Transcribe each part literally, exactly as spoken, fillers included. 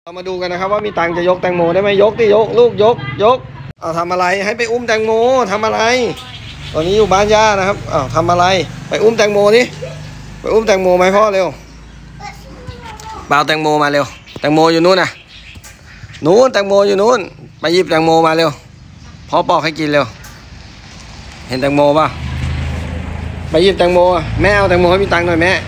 เรามาดูกันนะครับว่ามีตังจะยกแตงโมได้ไหมยกดิยกลูกยกยกเอาทำอะไรให้ไปอุ้มแตงโมทำอะไรตอนนี้อยู่บ้านย่านะครับอ้าวทำอะไรไปอุ้มแตงโมนี่ไปอุ้มแตงโมไหมพ่อเร็วเปล่าแตงโมมาเร็วแตงโมอยู่นู้นนะนู้นแตงโมอยู่นู้นไปหยิบแตงโมมาเร็วพ่อปอกให้กินเร็วเห็นแตงโมป่ะไปหยิบแตงโมแม่เอาแตงโมให้มีตังหน่อยแม่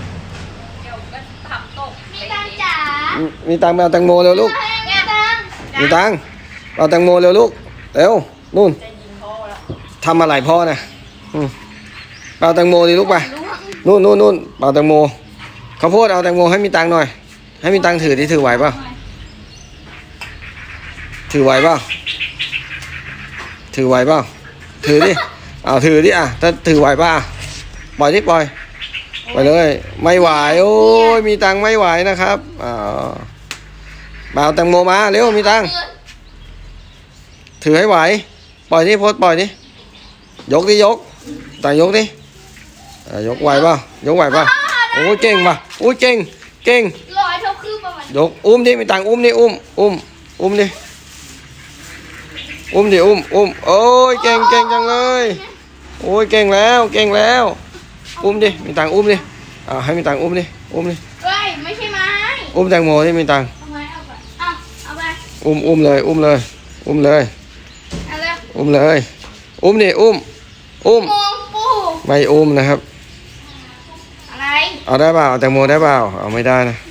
มีตังจ๋ามีตังเอาแตงโมเร็วลูกมีตังเอาแตงโมเร็วลูกเร็วนู่นทำอะไรพ่อนะเอาแตงโมดิลูกไปนู่นนู่นนู่นเอาแตงโมข้าวโพดเอาแตงโมให้มีตังหน่อยให้มีตังถือที่ถือไหวป่ะถือไหวป่ะถือไหวป่ะถือดิเอาถือดิอ่ะถ้าถือไหวป่ะปล่อยดิปล่อยไปเลยไม่ไหวโอ้ยมีตังไม่ไหวนะครับอ่าเอาแตงโมมาเร็วมีตังถือให้ไหวปล่อยดิโพสปล่อยดิยกดิยกตังยกดิยกไหวป่ะยกไหวป่ะโอ้ยเก่งป่ะโอ้ยเก่งเก่งร้อยเท่าคือประมาณยกอุ้มดิมีตังอุ้มดิอุ้มอุ้มอุ้มดิอุ้มดิอุ้มอุ้มโอ้ยเก่งเก่งจังเลยโอ้ยเก่งแล้วเก่งแล้วอุ้มดิมีตังอุ้มดิอ่าให้มีตังอุ้มดิอุ้มดิเฮ้ยไม่ใช่ไม้อุ้มแตงโมที่มีตังเอาไม้เอาไปเอาเอาไปอุ้มอุ้มเลยอุ้มเลยอุ้มเลยเอาเลยอุ้มเลยอุ้มดิอุ้มอุ้มมองปูไม่อุ้มนะครับอะไรเอาได้เปล่าแตงโมได้เปล่าเอาไม่ได้นะ